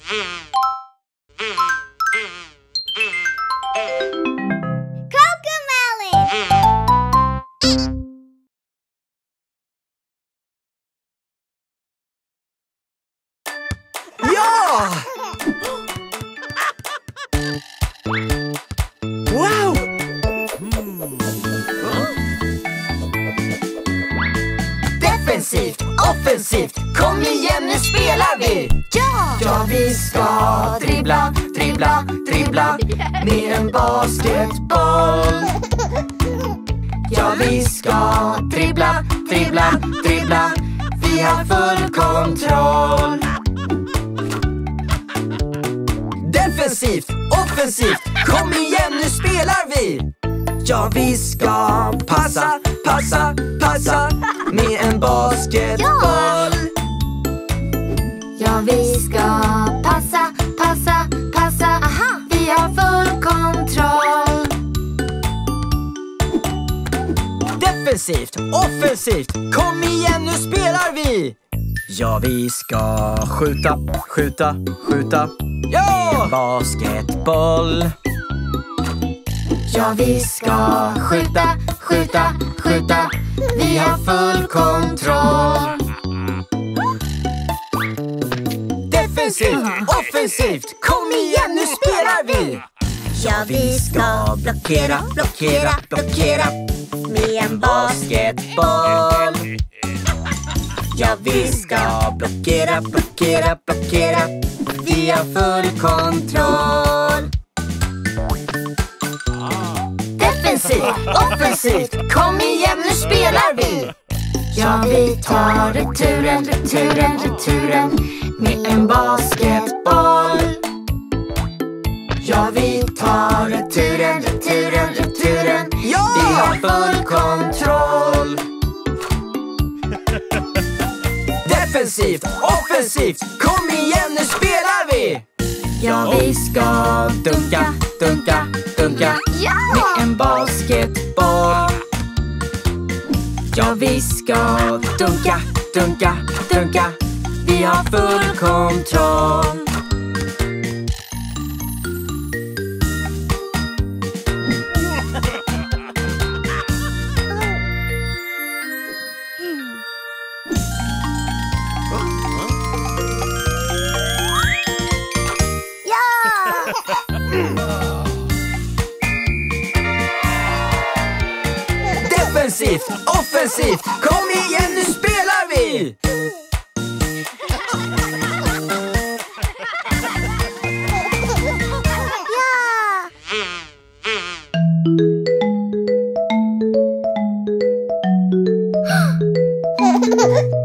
Ja! Wow! Defensivt, offensivt, kom igen, nu spelar vi! Ja, vi ska dribbla, dribbla, dribbla med en basketboll. Ja, vi ska dribbla, dribbla, dribbla, vi har full kontroll. Defensivt, offensivt, kom igen, nu spelar vi! Ja, vi ska passa, passa, passa med en basketboll. Ja, vi ska passa, passa, passa. Aha. Vi har full kontroll. Defensivt, offensivt, kom igen, nu spelar vi! Ja, vi ska skjuta, skjuta, skjuta. Ja! Basketboll. Ja, vi ska skjuta, skjuta, skjuta. Vi har full kontroll. Defensivt, offensivt, kom igen, nu spelar vi! Ja, vi ska blockera, blockera, blockera med en basketboll. Ja, vi ska blockera, blockera, blockera. Vi har full kontroll. Defensivt, offensivt, kom igen, nu spelar vi! Ja, vi tar returen, returen, returen med en basketboll. Ja, vi tar returen, returen, returen. Ja! Vi har full kontroll. Defensivt, offensivt, kom igen, nu spelar vi! Ja, vi ska dunka, dunka, dunka med en basketboll. Ja, vi ska dunka, dunka, dunka. Vi har full kontroll. Defensivt, offensivt, kom igen, nu spelar vi! Ja!